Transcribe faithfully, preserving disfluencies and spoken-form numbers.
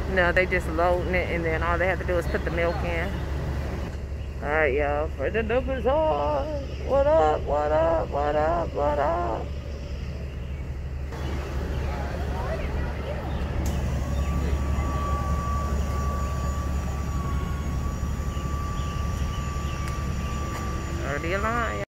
No, they just loading it, and then all they have to do is put the milk in. All right, y'all. For the numbers on. What up? What up? What up? What up? Already aligned.